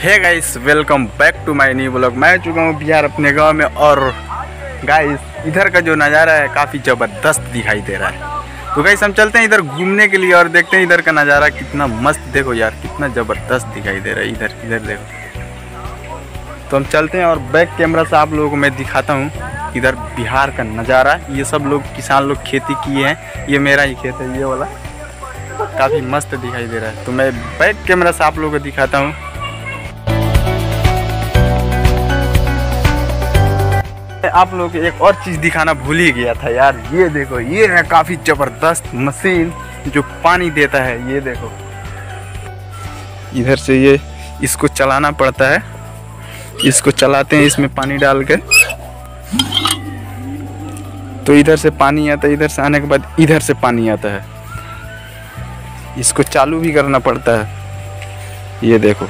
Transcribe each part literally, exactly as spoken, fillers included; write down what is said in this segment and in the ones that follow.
Hey guys, welcome back to my new blog. मैं चुका हूँ बिहार अपने गांव में और गाइस इधर का जो नज़ारा है काफ़ी ज़बरदस्त दिखाई दे रहा है। तो गाइस हम चलते हैं इधर घूमने के लिए और देखते हैं इधर का नज़ारा कितना मस्त। देखो यार कितना ज़बरदस्त दिखाई दे रहा है इधर इधर देखो। तो हम चलते हैं और बैक कैमरा से आप लोगों को मैं दिखाता हूँ इधर बिहार का नज़ारा। ये सब लोग किसान लोग खेती किए हैं। ये मेरा ही खेत है, ये वाला काफ़ी मस्त दिखाई दे रहा है। तो मैं बैक कैमरा से आप लोगों को दिखाता हूँ। आप लोगों को एक और चीज़ दिखाना भूल ही गया था यार। ये देखो, ये है काफ़ी ज़बरदस्त मशीन जो पानी देता है। ये देखो इधर से ये इसको चलाना पड़ता है। इसको चलाते हैं, इसमें पानी डाल के तो इधर से पानी आता है। इधर से आने के बाद इधर से पानी आता है। इसको चालू भी करना पड़ता है। ये देखो,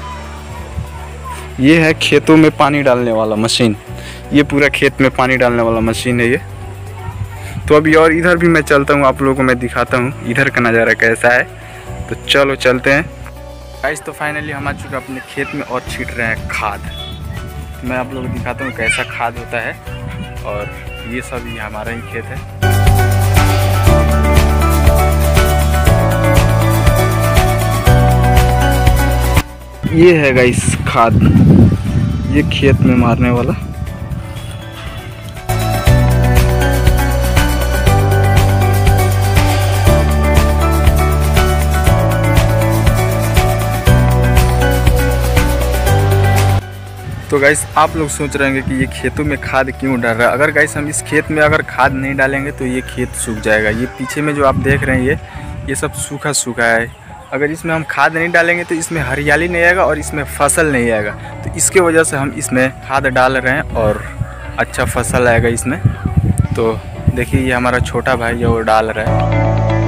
ये है खेतों में पानी डालने वाला मशीन। ये पूरा खेत में पानी डालने वाला मशीन है ये। तो अभी और इधर भी मैं चलता हूँ, आप लोगों को मैं दिखाता हूँ इधर का नज़ारा कैसा है। तो चलो चलते हैं गाइस। तो फाइनली हम आ चुके अपने खेत में और छींट रहे हैं खाद। तो मैं आप लोगों को दिखाता हूँ कैसा खाद होता है। और ये सब ये हमारा ही खेत है। ये है गाइस खाद, ये खेत में मारने वाला। तो गाइस आप लोग सोच रहे होंगे कि ये खेतों में खाद क्यों डाल रहा है। अगर गाइस हम इस खेत में अगर खाद नहीं डालेंगे तो ये खेत सूख जाएगा। ये पीछे में जो आप देख रहे हैं ये ये सब सूखा सूखा है। अगर इसमें हम खाद नहीं डालेंगे तो इसमें हरियाली नहीं आएगा और इसमें फसल नहीं आएगा। तो इसके वजह से हम इसमें खाद डाल रहे हैं और अच्छा फसल आएगा इसमें। तो देखिए ये हमारा छोटा भाई जो वो डाल रहा है।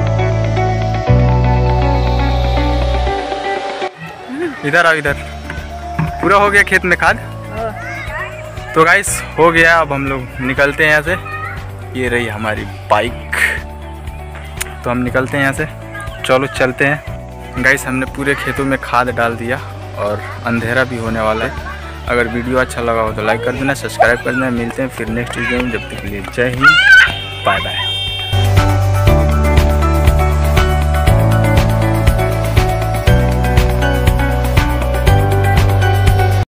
इधर आओ, इधर पूरा हो गया खेत में खाद। तो गाइस हो गया, अब हम लोग निकलते हैं यहाँ से। ये रही हमारी बाइक, तो हम निकलते हैं यहाँ से। चलो चलते हैं गाइस। हमने पूरे खेतों में खाद डाल दिया और अंधेरा भी होने वाला है। अगर वीडियो अच्छा लगा हो तो लाइक कर देना, सब्सक्राइब कर देना। मिलते हैं फिर नेक्स्ट वीडियो में। जब तक के लिए जय हिंद, बाय बाय।